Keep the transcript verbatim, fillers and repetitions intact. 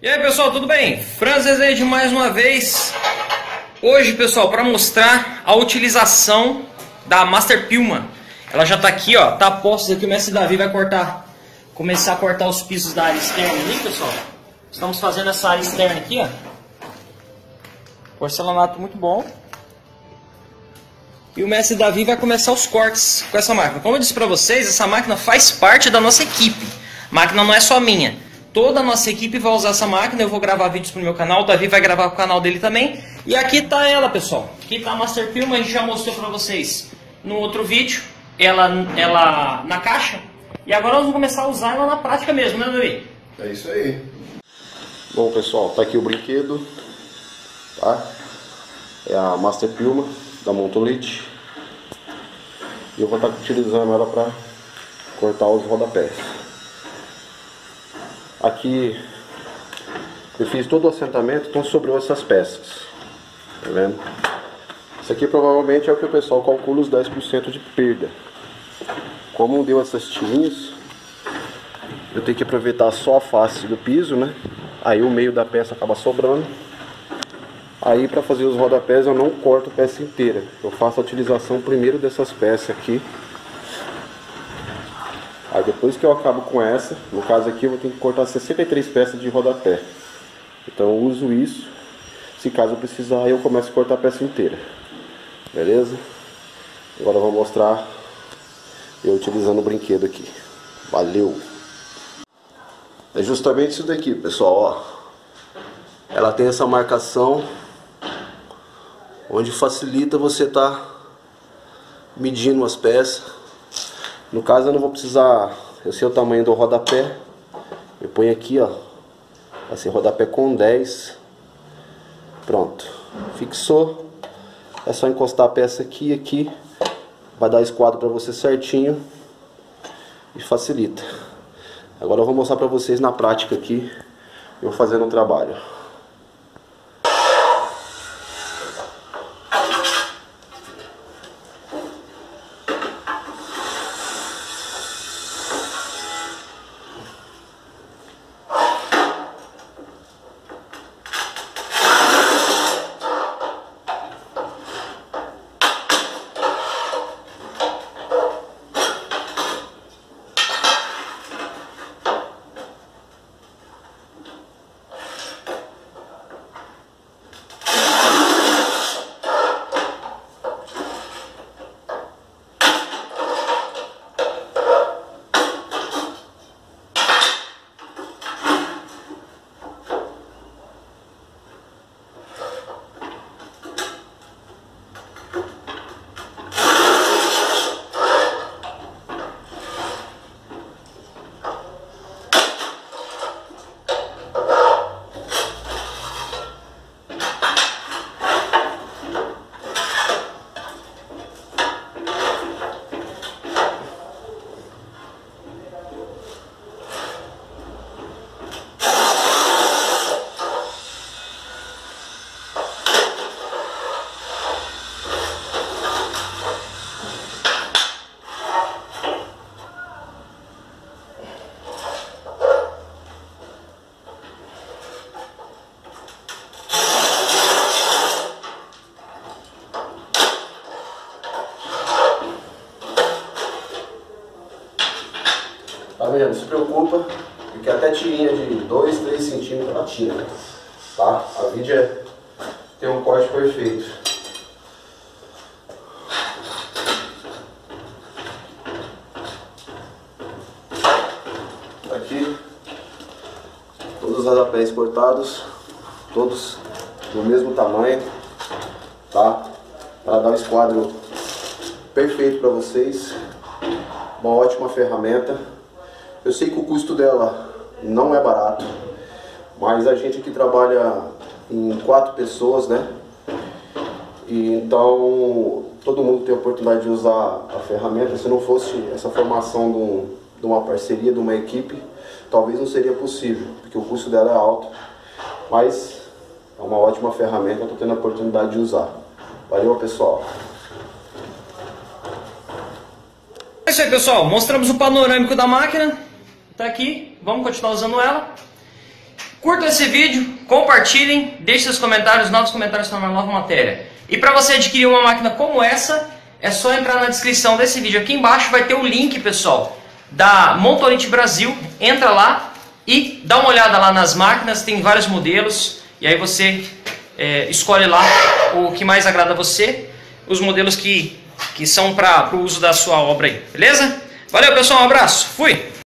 E aí pessoal, tudo bem? Franz Rezende mais uma vez. Hoje pessoal, para mostrar a utilização da Master Puma. Ela já está aqui, ó, tá a postos aqui. O mestre Davi vai cortar, começar a cortar os pisos da área externa ali, pessoal. Estamos fazendo essa área externa aqui, ó. Porcelanato muito bom. E o mestre Davi vai começar os cortes com essa máquina. Como eu disse para vocês, essa máquina faz parte da nossa equipe. A máquina não é só minha. Toda a nossa equipe vai usar essa máquina. Eu vou gravar vídeos pro meu canal. O Davi vai gravar pro canal dele também. E aqui tá ela, pessoal. Aqui tá a Master Puma. A gente já mostrou para vocês no outro vídeo. Ela, ela na caixa. E agora nós vamos começar a usar ela na prática mesmo, né, Davi? É isso aí. Bom, pessoal, tá aqui o brinquedo. Tá? É a Master Puma da Montolite. E eu vou estar utilizando ela para cortar os rodapés. Aqui eu fiz todo o assentamento, então sobrou essas peças. Tá vendo? Isso aqui provavelmente é o que o pessoal calcula os dez por cento de perda. Como deu essas tirinhas, eu tenho que aproveitar só a face do piso, né? Aí o meio da peça acaba sobrando. Aí para fazer os rodapés eu não corto a peça inteira. Eu faço a utilização primeiro dessas peças aqui. Aí depois que eu acabo com essa, no caso aqui eu vou ter que cortar sessenta e três peças de rodapé. Então eu uso isso. Se caso eu precisar, eu começo a cortar a peça inteira. Beleza? Agora eu vou mostrar eu utilizando o brinquedo aqui. Valeu! É justamente isso daqui, pessoal, ó. Ela tem essa marcação onde facilita você tá medindo as peças. No caso eu não vou precisar, eu sei o tamanho do rodapé. Eu ponho aqui, ó, assim, rodapé com dez. Pronto, fixou. É só encostar a peça aqui e aqui. Vai dar esquadro para você certinho e facilita. Agora eu vou mostrar para vocês na prática aqui, eu fazendo o trabalho. Tá vendo? Não se preocupa, porque até tirinha de dois, três centímetros ela tira, tá? A vídeo é ter um corte perfeito. Aqui, todos os rodapés cortados, todos do mesmo tamanho, tá? Para dar um esquadro perfeito para vocês. Uma ótima ferramenta. Eu sei que o custo dela não é barato, mas a gente aqui trabalha em quatro pessoas, né? E então todo mundo tem a oportunidade de usar a ferramenta. Se não fosse essa formação de, um, de uma parceria, de uma equipe, talvez não seria possível, porque o custo dela é alto. Mas é uma ótima ferramenta, eu estou tendo a oportunidade de usar. Valeu, pessoal! É isso aí, pessoal. Mostramos o panorâmico da máquina. Tá aqui. Vamos continuar usando ela. Curtam esse vídeo, compartilhem, deixem seus comentários, novos comentários para uma nova matéria. E para você adquirir uma máquina como essa, é só entrar na descrição desse vídeo. Aqui embaixo vai ter o link, pessoal, da Montorite Brasil. Entra lá e dá uma olhada lá nas máquinas, tem vários modelos. E aí você é, escolhe lá o que mais agrada a você, os modelos que, que são para o uso da sua obra aí, beleza? Valeu, pessoal, um abraço, fui!